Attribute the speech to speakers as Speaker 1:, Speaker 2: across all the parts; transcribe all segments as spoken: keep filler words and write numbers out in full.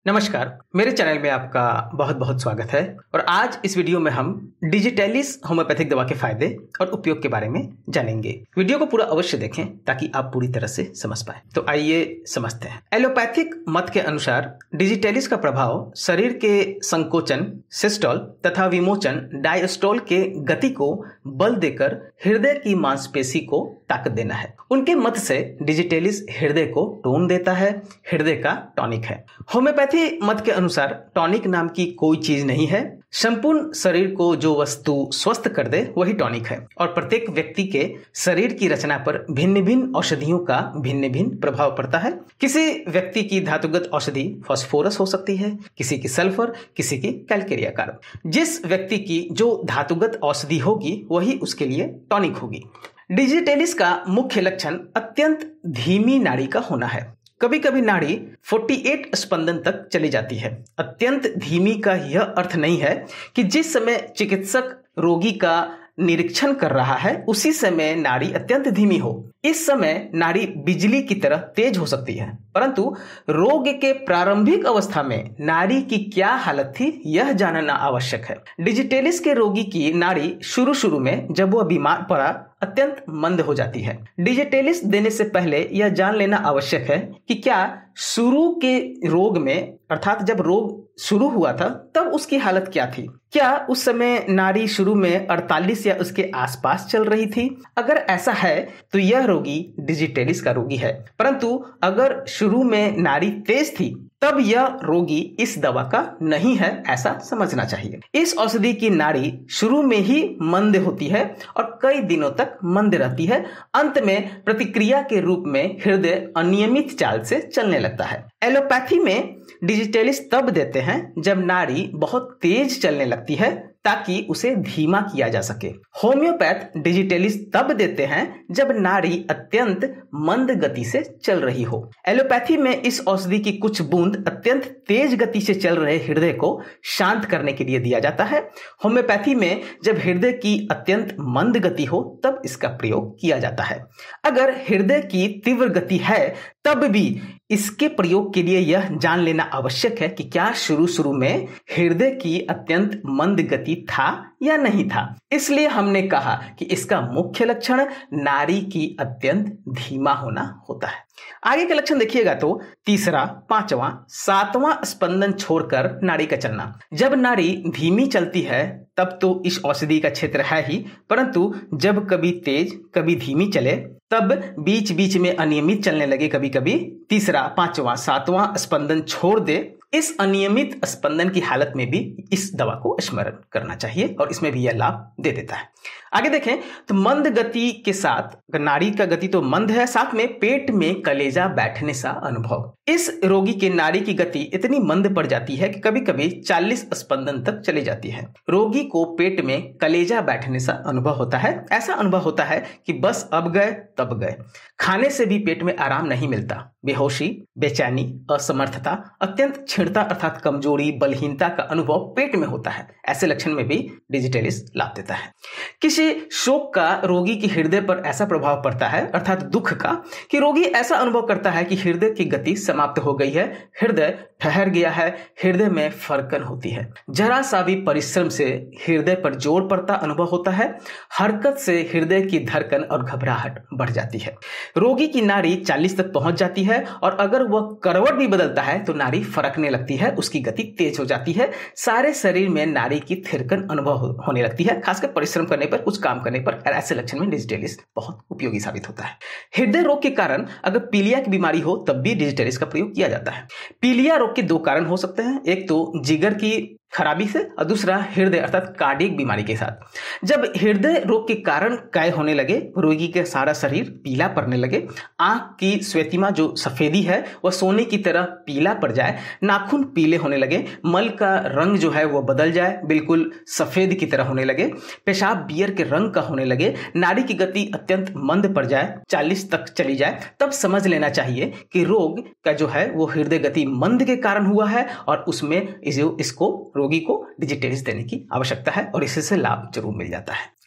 Speaker 1: नमस्कार, मेरे चैनल में आपका बहुत बहुत स्वागत है। और आज इस वीडियो में हम डिजिटेलिस होम्योपैथिक दवा के फायदे और उपयोग के बारे में जानेंगे। वीडियो को पूरा अवश्य देखें ताकि आप पूरी तरह से समझ पाए। तो आइए समझते हैं। एलोपैथिक मत के अनुसार डिजिटेलिस का प्रभाव शरीर के संकोचन, सिस्टोल तथा विमोचन, डायस्टोल के गति को बल देकर हृदय की मांसपेशी को ताकत देना है। उनके मत से डिजिटेलिस हृदय को टोन देता है, हृदय का टॉनिक है। होम्योपैथी मत के अनुसार टॉनिक नाम की कोई चीज नहीं है। संपूर्ण शरीर को जो वस्तु स्वस्थ कर दे वही टॉनिक है। और प्रत्येक व्यक्ति के शरीर की रचना पर भिन्न भिन्न औषधियों का भिन्न भिन्न प्रभाव पड़ता है। किसी व्यक्ति की धातुगत औषधि फास्फोरस हो सकती है, किसी की सल्फर, किसी की कैल्केरिया कार्ब। जिस व्यक्ति की जो धातुगत औषधि होगी वही उसके लिए टॉनिक होगी। डिजिटेलिस का मुख्य लक्षण अत्यंत धीमी नाड़ी का होना है। कभी कभी नाड़ी अड़तालीस स्पंदन तक चली जाती है। अत्यंत धीमी का यह अर्थ नहीं है कि जिस समय चिकित्सक रोगी का निरीक्षण कर रहा है उसी समय नाड़ी अत्यंत धीमी हो। इस समय नाड़ी बिजली की तरह तेज हो सकती है, परंतु रोग के प्रारंभिक अवस्था में नाड़ी की क्या हालत थी यह जानना आवश्यक है। डिजिटेलिस के रोगी की नाड़ी शुरू शुरू में जब वह बीमार पड़ा अत्यंत मंद हो जाती है। डिजिटेलिस देने से पहले यह जान लेना आवश्यक है कि क्या शुरू के रोग में, अर्थात जब रोग शुरू हुआ था तब उसकी हालत क्या थी। क्या उस समय नाड़ी शुरू में अड़तालीस या उसके आसपास चल रही थी? अगर ऐसा है तो यह रोगी डिजिटेलिस का रोगी है। परंतु अगर शुरू में नाड़ी तेज थी तब यह रोगी इस दवा का नहीं है, ऐसा समझना चाहिए। इस औषधि की नाड़ी शुरू में ही मंद होती है और कई दिनों तक मंद रहती है। अंत में प्रतिक्रिया के रूप में हृदय अनियमित चाल से चलने लगता है। एलोपैथी में डिजिटेलिस तब देते हैं जब नाड़ी बहुत तेज चलने लगती है ताकि उसे धीमा किया जा सके। होम्योपैथ डिजिटेलिस तब देते हैं जब नाड़ी अत्यंत मंद गति से चल रही हो। एलोपैथी में इस औषधि की कुछ बूंद अत्यंत तेज गति से चल रहे हृदय को शांत करने के लिए दिया जाता है। होम्योपैथी में जब हृदय की अत्यंत मंद गति हो तब इसका प्रयोग किया जाता है। अगर हृदय की तीव्र गति है तब भी इसके प्रयोग के लिए यह जान लेना आवश्यक है कि क्या शुरू शुरू में हृदय की अत्यंत मंद गति था या नहीं था। इसलिए हमने कहा कि इसका मुख्य लक्षण नाड़ी की अत्यंत धीमा होना होता है। आगे के लक्षण देखिएगा तो तीसरा, पांचवा, सातवां स्पंदन छोड़कर नाड़ी का चलना। जब नाड़ी धीमी चलती है तब तो इस औषधि का क्षेत्र है ही, परंतु जब कभी तेज कभी धीमी चले तब बीच बीच में अनियमित चलने लगे कभी कभी तीसरा, पांचवा, सातवां स्पंदन छोड़ दे, इस अनियमित स्पंदन की हालत में भी इस दवा को स्मरण करना चाहिए और इसमें भी यह लाभ दे देता है। आगे देखें तो मंद गति के साथ, नाड़ी का गति तो मंद है, साथ में पेट में कलेजा बैठने सा अनुभव। इस रोगी के नाड़ी की गति इतनी मंद पड़ जाती है कि कभी कभी चालीस स्पंदन तक चली जाती है। रोगी को पेट में कलेजा बैठने सा अनुभव होता है। ऐसा अनुभव होता है कि बस अब गए तब गए। खाने से भी पेट में आराम नहीं मिलता। बेहोशी, बेचैनी, असमर्थता, अत्यंत क्षीणता अर्थात कमजोरी, बलहीनता का अनुभव पेट में होता है। ऐसे लक्षण में भी डिजिटेलिस लाभ देता है। किसी शोक का रोगी की हृदय पर ऐसा प्रभाव पड़ता है, अर्थात दुख का, कि रोगी ऐसा अनुभव करता है कि हृदय की गति समाप्त हो गई है, हृदय ठहर गया है, हृदय में फरकन होती है। जरा सा भी परिश्रम से हृदय पर जोर पड़ता अनुभव होता है। हरकत से हृदय की धड़कन और घबराहट बढ़ जाती है। रोगी की नाड़ी चालीस तक पहुंच जाती है और अगर वह करवट भी बदलता है तो नाड़ी फरकने लगती है, उसकी गति तेज हो जाती है। सारे शरीर में नाड़ी की थिरकन अनुभव होने लगती है, खासकर परिश्रम करने पर, कुछ काम करने पर। ऐसे लक्षण में डिजिटेलिस बहुत उपयोगी साबित होता है। हृदय रोग के कारण अगर पीलिया की बीमारी हो तब भी डिजिटेलिस का प्रयोग किया जाता है। पीलिया रोग के दो कारण हो सकते हैं, एक तो जिगर की खराबी से और दूसरा हृदय अर्थात कार्डियक बीमारी के साथ। जब हृदय रोग के कारण काय होने लगे, रोगी के सारा शरीर पीला पड़ने लगे, आंख की श्वेतिमा जो सफेदी है वह सोने की तरह पीला पड़ जाए, नाखून पीले होने लगे, मल का रंग जो है वह बदल जाए, बिल्कुल सफेद की तरह होने लगे, पेशाब बियर के रंग का होने लगे, नाड़ी की गति अत्यंत मंद पड़ जाए, चालीस तक चली जाए, तब समझ लेना चाहिए कि रोग का जो है वो हृदय गति मंद के कारण हुआ है और उसमें इसको रोगी को डिजिटेलिस देने की आवश्यकता है और इससे लाभ जरूर मिल जाता है।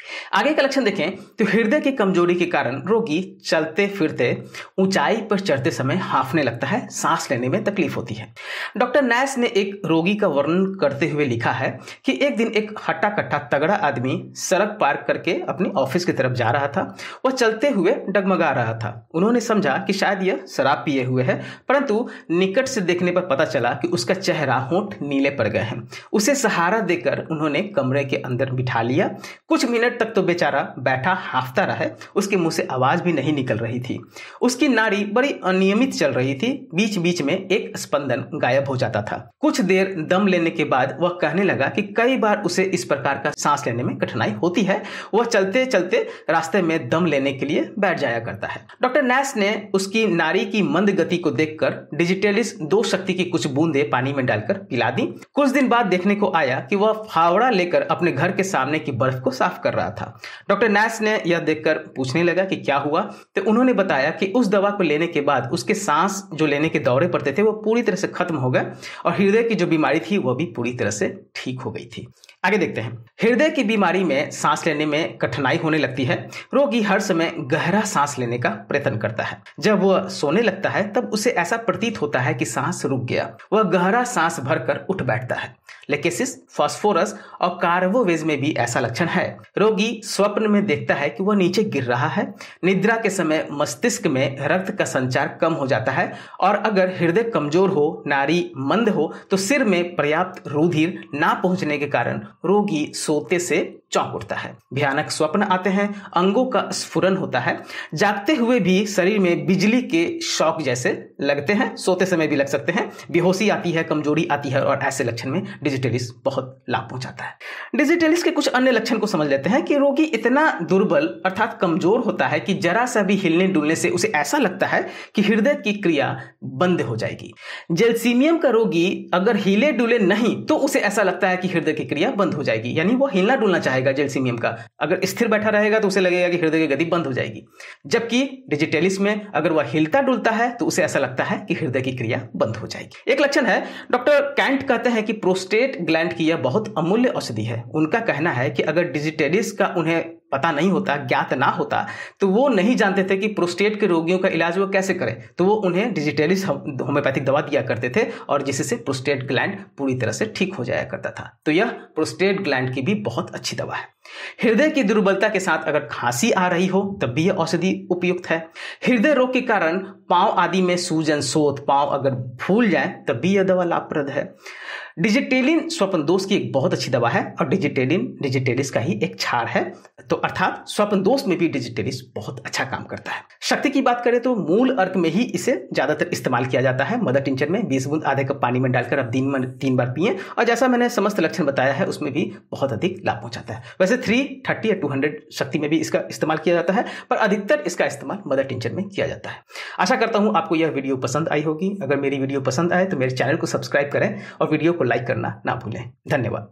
Speaker 1: आगे का लक्षण देखें तो हृदय की कमजोरी के कारण रोगी चलते फिरते ऊंचाई पर चढ़ते समय हांफने लगता है, सांस लेने में तकलीफ होती है। डॉक्टर नैश ने एक रोगी का वर्णन करते हुए लिखा है कि एक दिन एक हट्टा कट्टा तगड़ा आदमी सड़क पार करके अपने ऑफिस की तरफ जा रहा था। वह चलते हुए डगमगा रहा था। उन्होंने समझा कि शायद यह शराब पिए हुए है, परंतु निकट से देखने पर पता चला कि उसका चेहरा होंठ नीले पड़ गए हैं। उसे सहारा देकर उन्होंने कमरे के अंदर बिठा लिया। कुछ मिनट तक तो बेचारा बैठा हांफता रहा। उसके मुंह से आवाज भी नहीं निकल रही थी। उसकी नाड़ी बड़ी अनियमित चल रही थी। बीच बीच में एक स्पंदन गायब हो जाता था। कुछ देर दम लेने के बाद वह कहने लगा कि कई बार उसे इस प्रकार का सांस लेने में कठिनाई होती है। वह चलते चलते रास्ते में दम लेने के लिए बैठ जाया करता है। डॉक्टर नैश ने उसकी नाड़ी की मंद गति को देखकर डिजिटेलिस दो शक्ति की कुछ बूंदे पानी में डालकर पिला दी। कुछ दिन बाद देखने को आया कि वह फावड़ा लेकर अपने घर के सामने की बर्फ को साफ कर रहा था। डॉक्टर नैश ने यह देखकर पूछने लगा कि क्या हुआ, तो उन्होंने बताया कि उस दवा को लेने के बाद उसके सांस जो लेने के दौरे पड़ते थे वो पूरी तरह से खत्म हो गए और हृदय की जो बीमारी थी वह भी पूरी तरह से ठीक हो गई थी। आगे देखते हैं। हृदय की बीमारी में सांस लेने में कठिनाई होने लगती है। रोगी हर समय गहरा सांस लेने का प्रयत्न करता है। जब वह सोने लगता है तब उसे ऐसा प्रतीत होता है कि सांस रुक गया। वह गहरा सांस भरकर उठ बैठता है। लेकेसिस, फास्फोरस और कार्बोवेज में भी ऐसा लक्षण है। रोगी स्वप्न में देखता है कि वह नीचे गिर रहा है। निद्रा के समय मस्तिष्क में रक्त का संचार कम हो जाता है और अगर हृदय कमजोर हो, नाड़ी मंद हो तो सिर में पर्याप्त रुधिर ना पहुंचने के कारण रोगी सोते से चौंक उठता है। भयानक स्वप्न आते हैं। अंगों का स्फुरन होता है। जागते हुए भी शरीर में बिजली के शॉक जैसे लगते हैं। सोते समय भी लग सकते हैं। बेहोशी आती है, कमजोरी आती है और ऐसे लक्षण में डिजिटेलिस बहुत लाभ पहुंचाता है। डिजिटेलिस के कुछ अन्य लक्षण को समझ लेते हैं कि रोगी इतना दुर्बल अर्थात कमजोर होता है कि जरा सा भी हिलने डुलने से उसे ऐसा लगता है कि हृदय की क्रिया बंद हो जाएगी। जेलसीमियम का रोगी अगर हिले डुले नहीं तो उसे ऐसा लगता है कि हृदय की क्रिया बंद हो जाएगी, यानी वो हिलना डुलना चाहेगा। जेलसीमियम का अगर स्थिर बैठा रहेगा तो उसे लगेगा कि हृदय की गति बंद हो जाएगी। जबकि डिजिटेलिस में अगर वह हिलता डुलता है तो उसे ऐसा लगता है कि हृदय की क्रिया बंद हो जाएगी। एक लक्षण है, डॉक्टर कैंट कहते हैं कि प्रोस्टेट ग्लैंड की यह बहुत अमूल्य औषधि है। उनका कहना है कि अगर डिजिटेलिस का उन्हें पता नहीं होता, ज्ञात ना होता, तो वो नहीं जानते थे कि प्रोस्टेट के रोगियों का इलाज वो कैसे करें, तो वो उन्हें डिजिटेलिस होम्योपैथिक दवा दिया करते थे और जिससे प्रोस्टेट ग्लैंड पूरी तरह से ठीक हो जाया करता था। तो यह प्रोस्टेट ग्लैंड की भी बहुत अच्छी दवा है। हृदय की दुर्बलता के साथ अगर खांसी आ रही हो तब भी यह औषधि उपयुक्त है। हृदय रोग के कारण पांव आदि में सूजन, सोत, पांव अगर फूल जाए तब भी यह दवा लाभप्रद है। डिजिटेलिन स्वप्न दोष की एक बहुत अच्छी दवा है और डिजिटेलिन डिजिटेलिस का ही एक क्षार है, तो अर्थात स्वप्न दोष में भी डिजिटेलिस बहुत अच्छा काम करता है। शक्ति की बात करें तो मूल अर्क में ही इसे ज्यादातर इस्तेमाल किया जाता है। मदर टिंचर में बीस बूंद आधे कप पानी में डालकर आप दिन में तीन बार पिएं और जैसा मैंने समस्त लक्षण बताया है उसमें भी बहुत अधिक लाभ पहुंचाता है। वैसे थ्री थर्टी या टू हंड्रेड शक्ति में भी इसका इस्तेमाल किया जाता है, पर अधिकतर इसका इस्तेमाल मदर टिंचर में किया जाता है। आशा करता हूं आपको यह वीडियो पसंद आई होगी। अगर मेरी वीडियो पसंद आए तो मेरे चैनल को सब्सक्राइब करें और वीडियो को लाइक करना ना भूलें। धन्यवाद।